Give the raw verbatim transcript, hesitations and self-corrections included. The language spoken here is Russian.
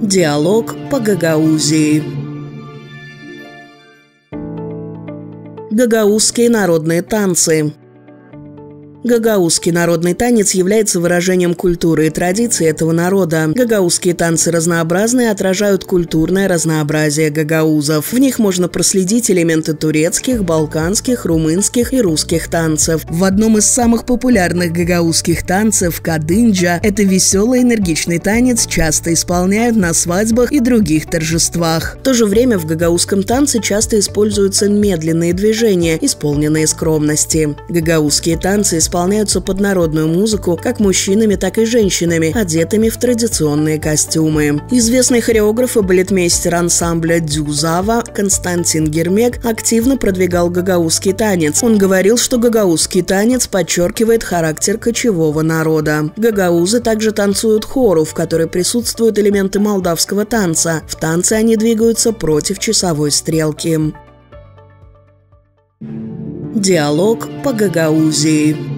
Диалог по гагаузии. Гагаузские народные танцы. Гагаузский народный танец является выражением культуры и традиций этого народа. Гагаузские танцы разнообразны и отражают культурное разнообразие гагаузов. В них можно проследить элементы турецких, балканских, румынских и русских танцев. В одном из самых популярных гагаузских танцев – кадынджа – это веселый энергичный танец, часто исполняют на свадьбах и других торжествах. В то же время в гагаузском танце часто используются медленные движения, исполненные скромности. Гагаузские танцы исполняются исполняются под народную музыку как мужчинами, так и женщинами, одетыми в традиционные костюмы. Известный хореограф и балетмейстер ансамбля «Дюзава» Константин Гермек активно продвигал гагаузский танец. Он говорил, что гагаузский танец подчеркивает характер кочевого народа. Гагаузы также танцуют хору, в которой присутствуют элементы молдавского танца. В танце они двигаются против часовой стрелки. Диалог по гагаузии.